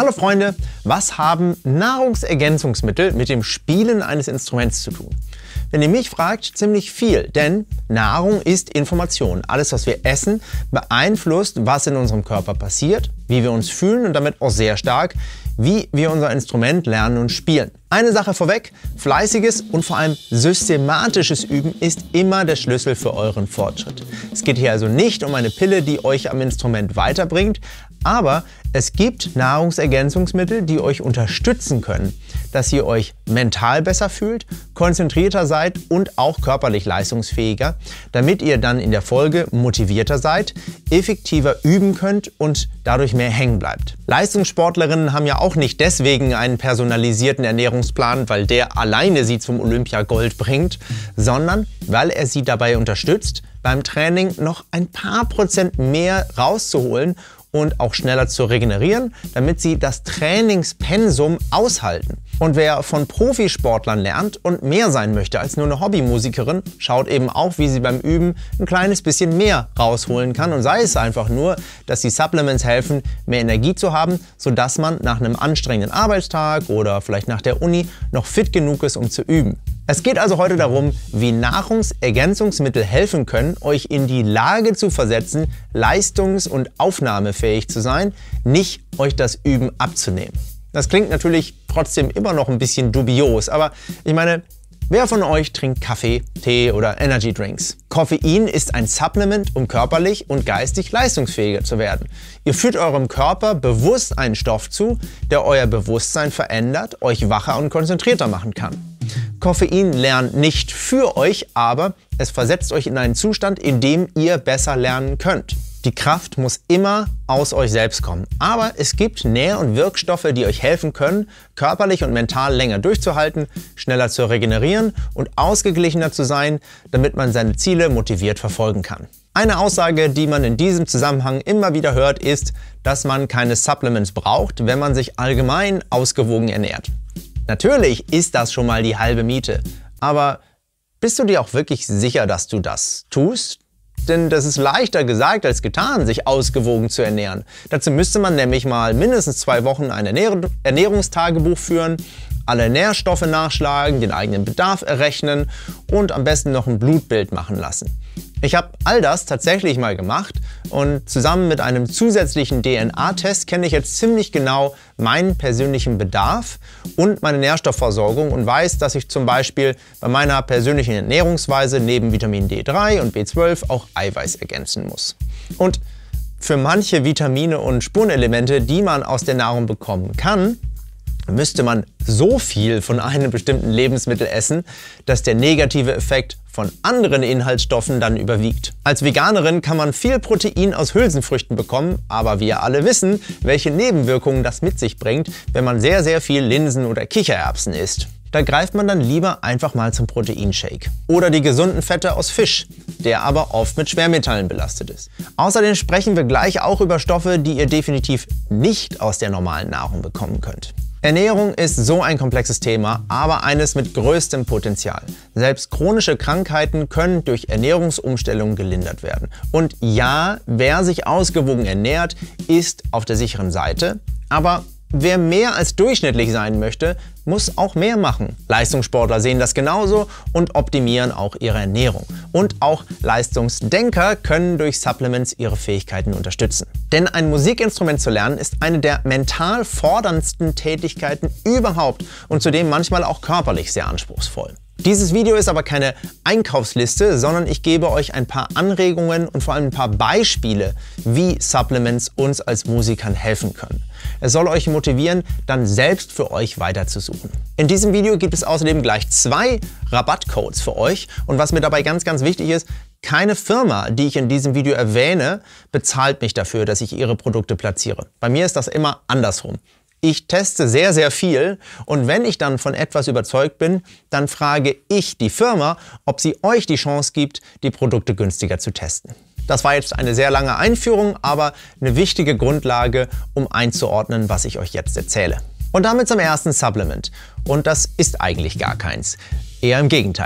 Hallo Freunde, was haben Nahrungsergänzungsmittel mit dem Spielen eines Instruments zu tun? Wenn ihr mich fragt, ziemlich viel, denn Nahrung ist Information. Alles, was wir essen, beeinflusst, was in unserem Körper passiert, wie wir uns fühlen und damit auch sehr stark, wie wir unser Instrument lernen und spielen. Eine Sache vorweg, fleißiges und vor allem systematisches Üben ist immer der Schlüssel für euren Fortschritt. Es geht hier also nicht um eine Pille, die euch am Instrument weiterbringt, aber es gibt Nahrungsergänzungsmittel, die euch unterstützen können, dass ihr euch mental besser fühlt, konzentrierter seid und auch körperlich leistungsfähiger, damit ihr dann in der Folge motivierter seid, effektiver üben könnt und dadurch mehr hängen bleibt. Leistungssportlerinnen haben ja auch nicht deswegen einen personalisierten Ernährungsplan, weil der alleine sie zum Olympiagold bringt, sondern weil er sie dabei unterstützt, beim Training noch ein paar Prozent mehr rauszuholen und auch schneller zu regenerieren, damit sie das Trainingspensum aushalten. Und wer von Profisportlern lernt und mehr sein möchte als nur eine Hobbymusikerin, schaut eben auch, wie sie beim Üben ein kleines bisschen mehr rausholen kann. Und sei es einfach nur, dass die Supplements helfen, mehr Energie zu haben, sodass man nach einem anstrengenden Arbeitstag oder vielleicht nach der Uni noch fit genug ist, um zu üben. Es geht also heute darum, wie Nahrungsergänzungsmittel helfen können, euch in die Lage zu versetzen, leistungs- und aufnahmefähig zu sein, nicht euch das Üben abzunehmen. Das klingt natürlich trotzdem immer noch ein bisschen dubios, aber ich meine, wer von euch trinkt Kaffee, Tee oder Energy Drinks? Koffein ist ein Supplement, um körperlich und geistig leistungsfähiger zu werden. Ihr führt eurem Körper bewusst einen Stoff zu, der euer Bewusstsein verändert, euch wacher und konzentrierter machen kann. Koffein lernt nicht für euch, aber es versetzt euch in einen Zustand, in dem ihr besser lernen könnt. Die Kraft muss immer aus euch selbst kommen. Aber es gibt Nähr- und Wirkstoffe, die euch helfen können, körperlich und mental länger durchzuhalten, schneller zu regenerieren und ausgeglichener zu sein, damit man seine Ziele motiviert verfolgen kann. Eine Aussage, die man in diesem Zusammenhang immer wieder hört, ist, dass man keine Supplements braucht, wenn man sich allgemein ausgewogen ernährt. Natürlich ist das schon mal die halbe Miete, aber bist du dir auch wirklich sicher, dass du das tust? Denn das ist leichter gesagt als getan, sich ausgewogen zu ernähren. Dazu müsste man nämlich mal mindestens 2 Wochen ein Ernährungstagebuch führen, alle Nährstoffe nachschlagen, den eigenen Bedarf errechnen und am besten noch ein Blutbild machen lassen. Ich habe all das tatsächlich mal gemacht und zusammen mit einem zusätzlichen DNA-Test kenne ich jetzt ziemlich genau meinen persönlichen Bedarf und meine Nährstoffversorgung und weiß, dass ich zum Beispiel bei meiner persönlichen Ernährungsweise neben Vitamin D3 und B12 auch Eiweiß ergänzen muss. Und für manche Vitamine und Spurenelemente, die man aus der Nahrung bekommen kann, müsste man so viel von einem bestimmten Lebensmittel essen, dass der negative Effekt von anderen Inhaltsstoffen dann überwiegt. Als Veganerin kann man viel Protein aus Hülsenfrüchten bekommen, aber wir alle wissen, welche Nebenwirkungen das mit sich bringt, wenn man sehr, sehr viel Linsen oder Kichererbsen isst. Da greift man dann lieber einfach mal zum Proteinshake. Oder die gesunden Fette aus Fisch, der aber oft mit Schwermetallen belastet ist. Außerdem sprechen wir gleich auch über Stoffe, die ihr definitiv nicht aus der normalen Nahrung bekommen könnt. Ernährung ist so ein komplexes Thema, aber eines mit größtem Potenzial. Selbst chronische Krankheiten können durch Ernährungsumstellungen gelindert werden. Und ja, wer sich ausgewogen ernährt, ist auf der sicheren Seite, aber wer mehr als durchschnittlich sein möchte, muss auch mehr machen. Leistungssportler sehen das genauso und optimieren auch ihre Ernährung. Und auch Leistungsdenker können durch Supplements ihre Fähigkeiten unterstützen. Denn ein Musikinstrument zu lernen ist eine der mental forderndsten Tätigkeiten überhaupt und zudem manchmal auch körperlich sehr anspruchsvoll. Dieses Video ist aber keine Einkaufsliste, sondern ich gebe euch ein paar Anregungen und vor allem ein paar Beispiele, wie Supplements uns als Musikern helfen können. Es soll euch motivieren, dann selbst für euch weiterzusuchen. In diesem Video gibt es außerdem gleich 2 Rabattcodes für euch und was mir dabei ganz, ganz wichtig ist, keine Firma, die ich in diesem Video erwähne, bezahlt mich dafür, dass ich ihre Produkte platziere. Bei mir ist das immer andersrum. Ich teste sehr, sehr viel und wenn ich dann von etwas überzeugt bin, dann frage ich die Firma, ob sie euch die Chance gibt, die Produkte günstiger zu testen. Das war jetzt eine sehr lange Einführung, aber eine wichtige Grundlage, um einzuordnen, was ich euch jetzt erzähle. Und damit zum ersten Supplement. Und das ist eigentlich gar keins. Eher im Gegenteil.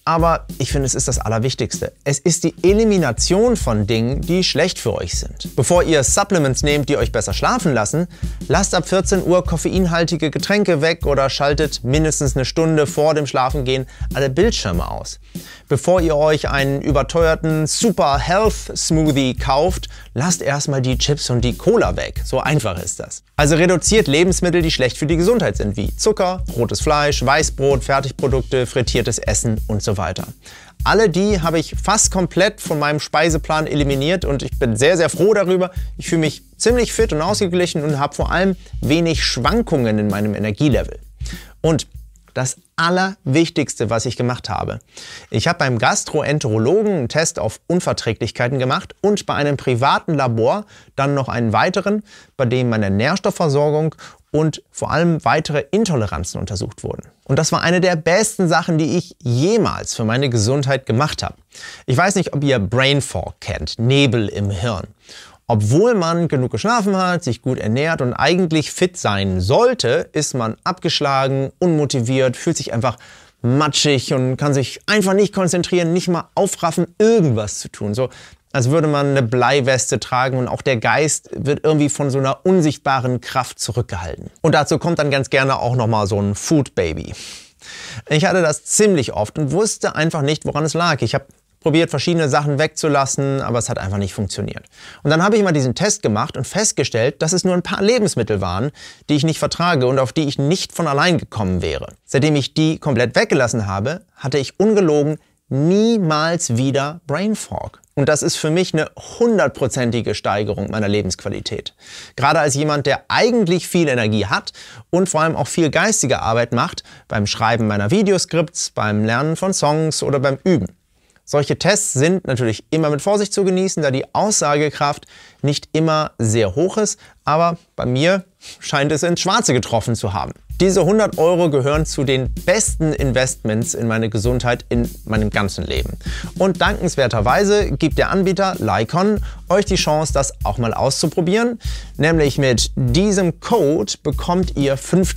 Aber ich finde, es ist das Allerwichtigste. Es ist die Elimination von Dingen, die schlecht für euch sind. Bevor ihr Supplements nehmt, die euch besser schlafen lassen, lasst ab 14 Uhr koffeinhaltige Getränke weg oder schaltet mindestens eine Stunde vor dem Schlafengehen alle Bildschirme aus. Bevor ihr euch einen überteuerten Super Health Smoothie kauft, lasst erstmal die Chips und die Cola weg. So einfach ist das. Also reduziert Lebensmittel, die schlecht für die Gesundheit sind, wie Zucker, rotes Fleisch, Weißbrot, Fertigprodukte, frittiertes Essen und so weiter. Alle die habe ich fast komplett von meinem Speiseplan eliminiert und ich bin sehr, sehr froh darüber. Ich fühle mich ziemlich fit und ausgeglichen und habe vor allem wenig Schwankungen in meinem Energielevel. Und das Allerwichtigste, was ich gemacht habe: Ich habe beim Gastroenterologen einen Test auf Unverträglichkeiten gemacht und bei einem privaten Labor dann noch einen weiteren, bei dem meine Nährstoffversorgung und vor allem weitere Intoleranzen untersucht wurden. Und das war eine der besten Sachen, die ich jemals für meine Gesundheit gemacht habe. Ich weiß nicht, ob ihr Brain Fog kennt, Nebel im Hirn. Obwohl man genug geschlafen hat, sich gut ernährt und eigentlich fit sein sollte, ist man abgeschlagen, unmotiviert, fühlt sich einfach matschig und kann sich einfach nicht konzentrieren, nicht mal aufraffen, irgendwas zu tun. So, als würde man eine Bleiweste tragen und auch der Geist wird irgendwie von so einer unsichtbaren Kraft zurückgehalten. Und dazu kommt dann ganz gerne auch nochmal so ein Food Baby. Ich hatte das ziemlich oft und wusste einfach nicht, woran es lag. Ich habe probiert, verschiedene Sachen wegzulassen, aber es hat einfach nicht funktioniert. Und dann habe ich mal diesen Test gemacht und festgestellt, dass es nur ein paar Lebensmittel waren, die ich nicht vertrage und auf die ich nicht von allein gekommen wäre. Seitdem ich die komplett weggelassen habe, hatte ich ungelogen niemals wieder Brain Fog. Und das ist für mich eine 100%ige Steigerung meiner Lebensqualität. Gerade als jemand, der eigentlich viel Energie hat und vor allem auch viel geistige Arbeit macht, beim Schreiben meiner Videoskripts, beim Lernen von Songs oder beim Üben. Solche Tests sind natürlich immer mit Vorsicht zu genießen, da die Aussagekraft nicht immer sehr hoch ist, aber bei mir scheint es ins Schwarze getroffen zu haben. Diese 100 € gehören zu den besten Investments in meine Gesundheit in meinem ganzen Leben. Und dankenswerterweise gibt der Anbieter Lycon euch die Chance, das auch mal auszuprobieren. Nämlich mit diesem Code bekommt ihr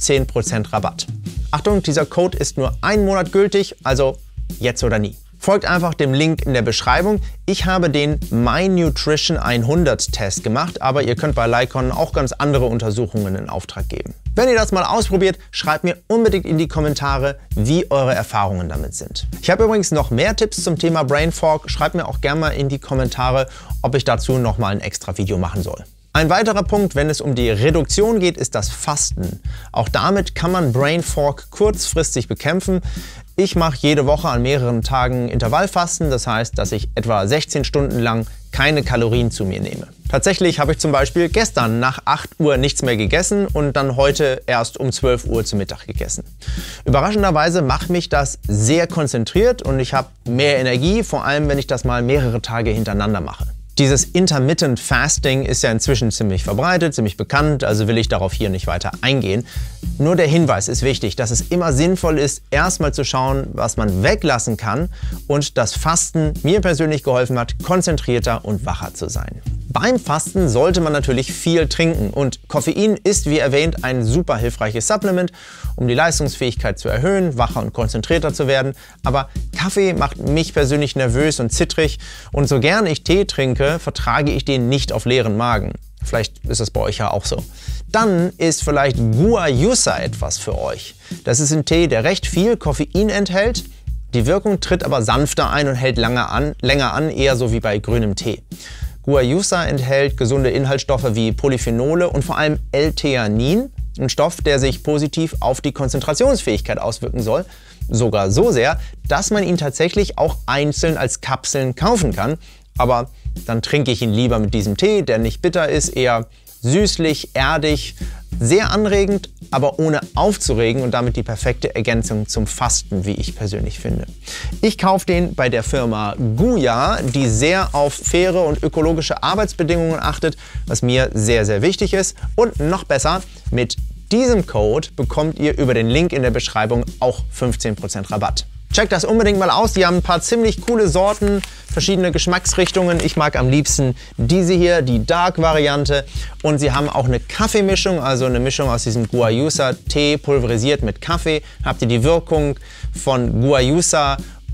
15% Rabatt. Achtung, dieser Code ist nur einen Monat gültig, also jetzt oder nie. Folgt einfach dem Link in der Beschreibung. Ich habe den My Nutrition 100 Test gemacht, aber ihr könnt bei Lycon auch ganz andere Untersuchungen in Auftrag geben. Wenn ihr das mal ausprobiert, schreibt mir unbedingt in die Kommentare, wie eure Erfahrungen damit sind. Ich habe übrigens noch mehr Tipps zum Thema Brain Fog. Schreibt mir auch gerne mal in die Kommentare, ob ich dazu noch mal ein extra Video machen soll. Ein weiterer Punkt, wenn es um die Reduktion geht, ist das Fasten. Auch damit kann man Brain Fog kurzfristig bekämpfen. Ich mache jede Woche an mehreren Tagen Intervallfasten, das heißt, dass ich etwa 16 Stunden lang keine Kalorien zu mir nehme. Tatsächlich habe ich zum Beispiel gestern nach 8 Uhr nichts mehr gegessen und dann heute erst um 12 Uhr zu Mittag gegessen. Überraschenderweise macht mich das sehr konzentriert und ich habe mehr Energie, vor allem wenn ich das mal mehrere Tage hintereinander mache. Dieses Intermittent Fasting ist ja inzwischen ziemlich verbreitet, ziemlich bekannt, also will ich darauf hier nicht weiter eingehen. Nur der Hinweis ist wichtig, dass es immer sinnvoll ist, erstmal zu schauen, was man weglassen kann und das Fasten mir persönlich geholfen hat, konzentrierter und wacher zu sein. Beim Fasten sollte man natürlich viel trinken und Koffein ist, wie erwähnt, ein super hilfreiches Supplement, um die Leistungsfähigkeit zu erhöhen, wacher und konzentrierter zu werden. Aber Kaffee macht mich persönlich nervös und zittrig und so gern ich Tee trinke, vertrage ich den nicht auf leeren Magen. Vielleicht ist das bei euch ja auch so. Dann ist vielleicht Guayusa etwas für euch. Das ist ein Tee, der recht viel Koffein enthält. Die Wirkung tritt aber sanfter ein und hält länger an, eher so wie bei grünem Tee. Guayusa enthält gesunde Inhaltsstoffe wie Polyphenole und vor allem L-Theanin, ein Stoff, der sich positiv auf die Konzentrationsfähigkeit auswirken soll. Sogar so sehr, dass man ihn tatsächlich auch einzeln als Kapseln kaufen kann. Aber dann trinke ich ihn lieber mit diesem Tee, der nicht bitter ist, eher süßlich, erdig, sehr anregend, aber ohne aufzuregen und damit die perfekte Ergänzung zum Fasten, wie ich persönlich finde. Ich kaufe den bei der Firma Guya, die sehr auf faire und ökologische Arbeitsbedingungen achtet, was mir sehr, sehr wichtig ist. Und noch besser, mit diesem Code bekommt ihr über den Link in der Beschreibung auch 15% Rabatt. Checkt das unbedingt mal aus, die haben ein paar ziemlich coole Sorten, verschiedene Geschmacksrichtungen. Ich mag am liebsten diese hier, die Dark-Variante. Und sie haben auch eine Kaffeemischung, also eine Mischung aus diesem Guayusa-Tee pulverisiert mit Kaffee. Habt ihr die Wirkung von Guayusa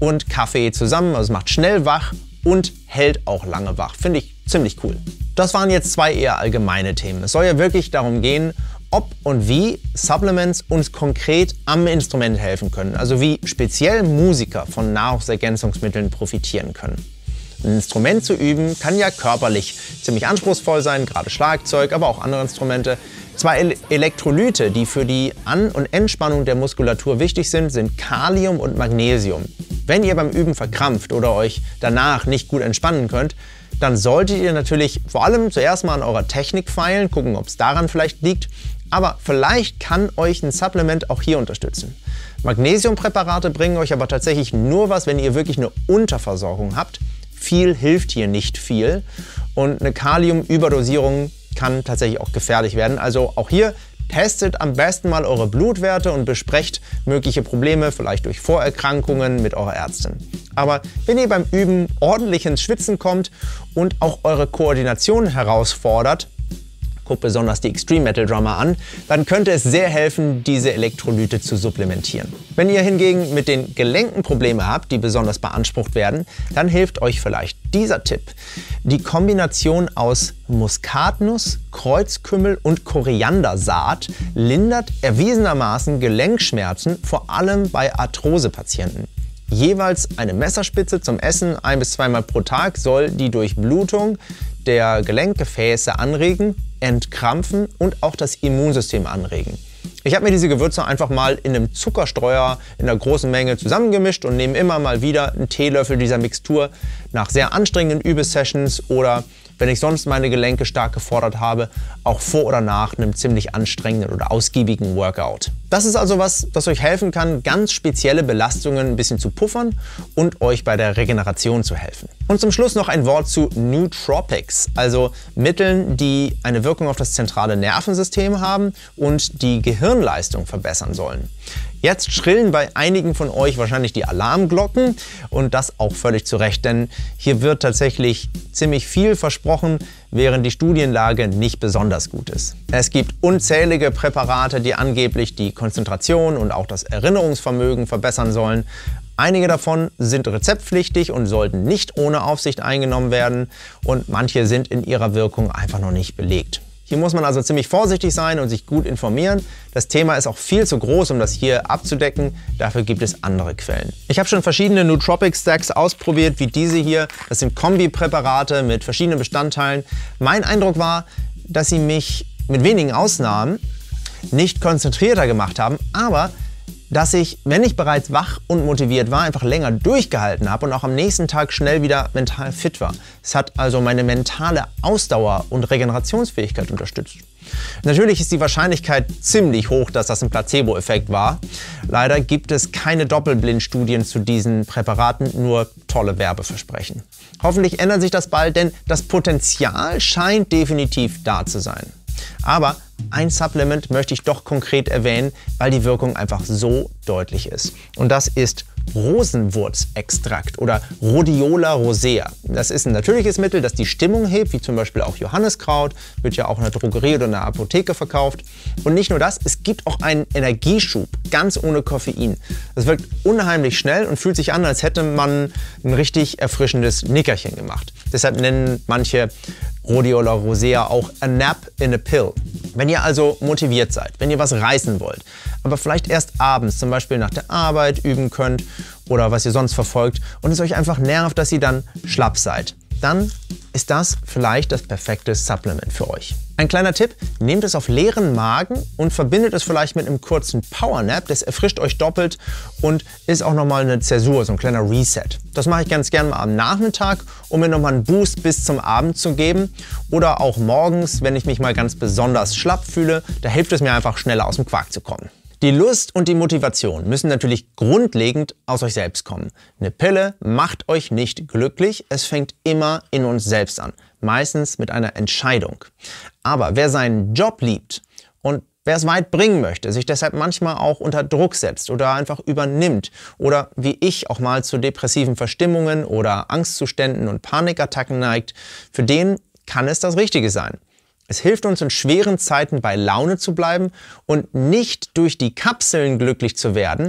und Kaffee zusammen. Also es macht schnell wach und hält auch lange wach. Finde ich ziemlich cool. Das waren jetzt zwei eher allgemeine Themen. Es soll ja wirklich darum gehen, ob und wie Supplements uns konkret am Instrument helfen können. Also wie speziell Musiker von Nahrungsergänzungsmitteln profitieren können. Ein Instrument zu üben kann ja körperlich ziemlich anspruchsvoll sein, gerade Schlagzeug, aber auch andere Instrumente. Zwei Elektrolyte, die für die An- und Entspannung der Muskulatur wichtig sind, sind Kalium und Magnesium. Wenn ihr beim Üben verkrampft oder euch danach nicht gut entspannen könnt, dann solltet ihr natürlich vor allem zuerst mal an eurer Technik feilen, gucken, ob es daran vielleicht liegt. Aber vielleicht kann euch ein Supplement auch hier unterstützen. Magnesiumpräparate bringen euch aber tatsächlich nur was, wenn ihr wirklich eine Unterversorgung habt. Viel hilft hier nicht viel und eine Kaliumüberdosierung kann tatsächlich auch gefährlich werden. Also auch hier testet am besten mal eure Blutwerte und besprecht mögliche Probleme, vielleicht durch Vorerkrankungen mit eurer Ärztin. Aber wenn ihr beim Üben ordentlich ins Schwitzen kommt und auch eure Koordination herausfordert, guckt besonders die Extreme Metal Drummer an, dann könnte es sehr helfen, diese Elektrolyte zu supplementieren. Wenn ihr hingegen mit den Gelenken Probleme habt, die besonders beansprucht werden, dann hilft euch vielleicht dieser Tipp. Die Kombination aus Muskatnuss, Kreuzkümmel und Koriandersaat lindert erwiesenermaßen Gelenkschmerzen, vor allem bei Arthrosepatienten. Jeweils eine Messerspitze zum Essen 1- bis 2-mal pro Tag soll die Durchblutung der Gelenkgefäße anregen, entkrampfen und auch das Immunsystem anregen. Ich habe mir diese Gewürze einfach mal in einem Zuckerstreuer in einer großen Menge zusammengemischt und nehme immer mal wieder einen Teelöffel dieser Mixtur nach sehr anstrengenden Übesessions oder wenn ich sonst meine Gelenke stark gefordert habe, auch vor oder nach einem ziemlich anstrengenden oder ausgiebigen Workout. Das ist also was, das euch helfen kann, ganz spezielle Belastungen ein bisschen zu puffern und euch bei der Regeneration zu helfen. Und zum Schluss noch ein Wort zu Nootropics, also Mitteln, die eine Wirkung auf das zentrale Nervensystem haben und die Gehirnleistung verbessern sollen. Jetzt schrillen bei einigen von euch wahrscheinlich die Alarmglocken und das auch völlig zu Recht, denn hier wird tatsächlich ziemlich viel versprochen, während die Studienlage nicht besonders gut ist. Es gibt unzählige Präparate, die angeblich die Konzentration und auch das Erinnerungsvermögen verbessern sollen. Einige davon sind rezeptpflichtig und sollten nicht ohne Aufsicht eingenommen werden und manche sind in ihrer Wirkung einfach noch nicht belegt. Hier muss man also ziemlich vorsichtig sein und sich gut informieren. Das Thema ist auch viel zu groß, um das hier abzudecken. Dafür gibt es andere Quellen. Ich habe schon verschiedene Nootropic Stacks ausprobiert, wie diese hier. Das sind Kombipräparate mit verschiedenen Bestandteilen. Mein Eindruck war, dass sie mich mit wenigen Ausnahmen nicht konzentrierter gemacht haben, aber dass ich, wenn ich bereits wach und motiviert war, einfach länger durchgehalten habe und auch am nächsten Tag schnell wieder mental fit war. Es hat also meine mentale Ausdauer und Regenerationsfähigkeit unterstützt. Natürlich ist die Wahrscheinlichkeit ziemlich hoch, dass das ein Placebo-Effekt war. Leider gibt es keine Doppelblindstudien zu diesen Präparaten, nur tolle Werbeversprechen. Hoffentlich ändert sich das bald, denn das Potenzial scheint definitiv da zu sein. Aber ein Supplement möchte ich doch konkret erwähnen, weil die Wirkung einfach so deutlich ist. Und das ist Rosenwurzextrakt oder Rhodiola rosea. Das ist ein natürliches Mittel, das die Stimmung hebt, wie zum Beispiel auch Johanniskraut, wird ja auch in der Drogerie oder in der Apotheke verkauft. Und nicht nur das, es gibt auch einen Energieschub, ganz ohne Koffein. Das wirkt unheimlich schnell und fühlt sich an, als hätte man ein richtig erfrischendes Nickerchen gemacht. Deshalb nennen manche Rhodiola rosea auch a nap in a pill. Wenn ihr also motiviert seid, wenn ihr was reißen wollt, aber vielleicht erst abends, zum Beispiel nach der Arbeit, üben könnt oder was ihr sonst verfolgt und es euch einfach nervt, dass ihr dann schlapp seid, dann ist das vielleicht das perfekte Supplement für euch. Ein kleiner Tipp, nehmt es auf leeren Magen und verbindet es vielleicht mit einem kurzen Powernap, das erfrischt euch doppelt und ist auch nochmal eine Zäsur, so ein kleiner Reset. Das mache ich ganz gerne mal am Nachmittag, um mir nochmal einen Boost bis zum Abend zu geben oder auch morgens, wenn ich mich mal ganz besonders schlapp fühle, da hilft es mir einfach schneller aus dem Quark zu kommen. Die Lust und die Motivation müssen natürlich grundlegend aus euch selbst kommen. Eine Pille macht euch nicht glücklich, es fängt immer in uns selbst an, meistens mit einer Entscheidung. Aber wer seinen Job liebt und wer es weit bringen möchte, sich deshalb manchmal auch unter Druck setzt oder einfach übernimmt oder wie ich auch mal zu depressiven Verstimmungen oder Angstzuständen und Panikattacken neigt, für den kann es das Richtige sein. Es hilft uns in schweren Zeiten bei Laune zu bleiben und nicht durch die Kapseln glücklich zu werden,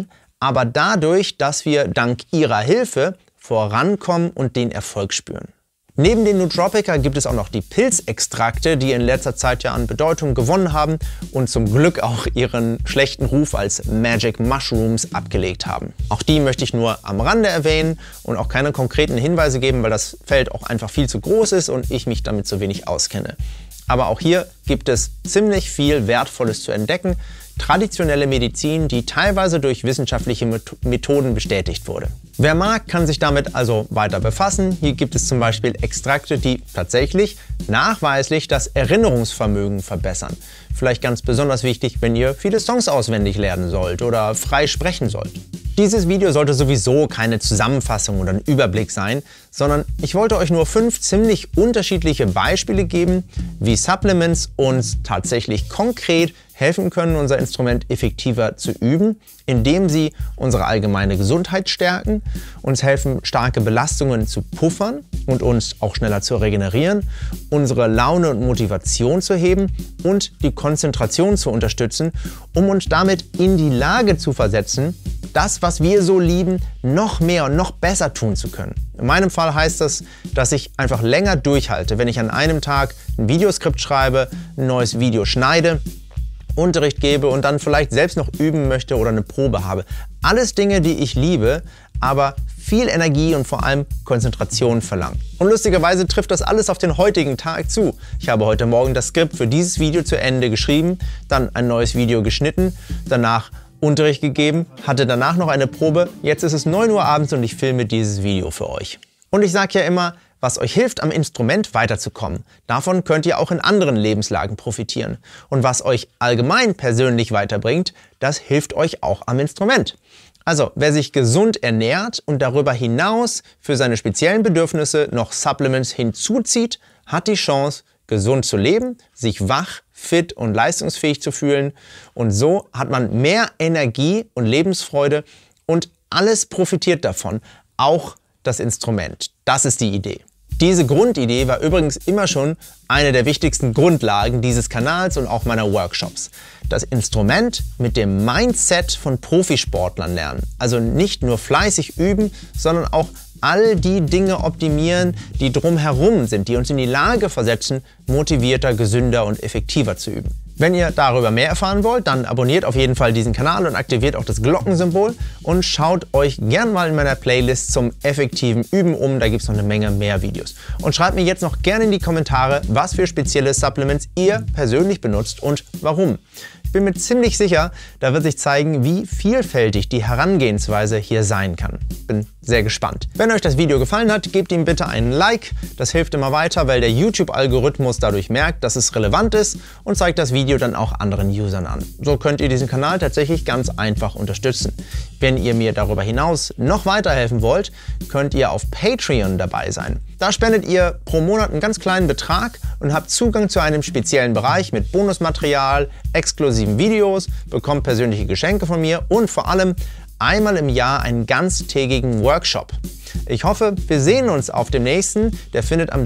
aber dadurch, dass wir dank ihrer Hilfe vorankommen und den Erfolg spüren. Neben den Nootropica gibt es auch noch die Pilzextrakte, die in letzter Zeit ja an Bedeutung gewonnen haben und zum Glück auch ihren schlechten Ruf als Magic Mushrooms abgelegt haben. Auch die möchte ich nur am Rande erwähnen und auch keine konkreten Hinweise geben, weil das Feld auch einfach viel zu groß ist und ich mich damit zu wenig auskenne. Aber auch hier gibt es ziemlich viel Wertvolles zu entdecken. Traditionelle Medizin, die teilweise durch wissenschaftliche Methoden bestätigt wurde. Wer mag, kann sich damit also weiter befassen. Hier gibt es zum Beispiel Extrakte, die tatsächlich nachweislich das Erinnerungsvermögen verbessern. Vielleicht ganz besonders wichtig, wenn ihr viele Songs auswendig lernen sollt oder frei sprechen sollt. Dieses Video sollte sowieso keine Zusammenfassung oder ein Überblick sein, sondern ich wollte euch nur 5 ziemlich unterschiedliche Beispiele geben, wie Supplements uns tatsächlich konkret helfen können, unser Instrument effektiver zu üben, indem sie unsere allgemeine Gesundheit stärken, uns helfen, starke Belastungen zu puffern und uns auch schneller zu regenerieren, unsere Laune und Motivation zu heben und die Konzentration zu unterstützen, um uns damit in die Lage zu versetzen, das, was wir so lieben, noch mehr und noch besser tun zu können. In meinem Fall heißt das, dass ich einfach länger durchhalte, wenn ich an einem Tag ein Videoskript schreibe, ein neues Video schneide, Unterricht gebe und dann vielleicht selbst noch üben möchte oder eine Probe habe. Alles Dinge, die ich liebe, aber viel Energie und vor allem Konzentration verlangen. Und lustigerweise trifft das alles auf den heutigen Tag zu. Ich habe heute Morgen das Skript für dieses Video zu Ende geschrieben, dann ein neues Video geschnitten, danach Unterricht gegeben, hatte danach noch eine Probe. Jetzt ist es 9 Uhr abends und ich filme dieses Video für euch. Und ich sage ja immer, was euch hilft, am Instrument weiterzukommen. Davon könnt ihr auch in anderen Lebenslagen profitieren. Und was euch allgemein persönlich weiterbringt, das hilft euch auch am Instrument. Also, wer sich gesund ernährt und darüber hinaus für seine speziellen Bedürfnisse noch Supplements hinzuzieht, hat die Chance, gesund zu leben, sich wach, fit und leistungsfähig zu fühlen. Und so hat man mehr Energie und Lebensfreude und alles profitiert davon, auch das Instrument. Das ist die Idee. Diese Grundidee war übrigens immer schon eine der wichtigsten Grundlagen dieses Kanals und auch meiner Workshops. Das Instrument mit dem Mindset von Profisportlern lernen. Also nicht nur fleißig üben, sondern auch all die Dinge optimieren, die drumherum sind, die uns in die Lage versetzen, motivierter, gesünder und effektiver zu üben. Wenn ihr darüber mehr erfahren wollt, dann abonniert auf jeden Fall diesen Kanal und aktiviert auch das Glockensymbol und schaut euch gern mal in meiner Playlist zum effektiven Üben um, da gibt es noch eine Menge mehr Videos. Und schreibt mir jetzt noch gerne in die Kommentare, was für spezielle Supplements ihr persönlich benutzt und warum. Ich bin mir ziemlich sicher, da wird sich zeigen, wie vielfältig die Herangehensweise hier sein kann. Bin sehr gespannt. Wenn euch das Video gefallen hat, gebt ihm bitte einen Like. Das hilft immer weiter, weil der YouTube-Algorithmus dadurch merkt, dass es relevant ist und zeigt das Video dann auch anderen Usern an. So könnt ihr diesen Kanal tatsächlich ganz einfach unterstützen. Wenn ihr mir darüber hinaus noch weiterhelfen wollt, könnt ihr auf Patreon dabei sein. Da spendet ihr pro Monat einen ganz kleinen Betrag und habt Zugang zu einem speziellen Bereich mit Bonusmaterial, exklusiven Videos, bekommt persönliche Geschenke von mir und vor allem einmal im Jahr einen ganztägigen Workshop. Ich hoffe, wir sehen uns auf dem nächsten. Der findet am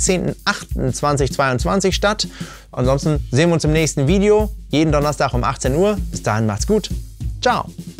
13.08.2022 statt. Ansonsten sehen wir uns im nächsten Video, jeden Donnerstag um 18 Uhr. Bis dahin macht's gut. Ciao.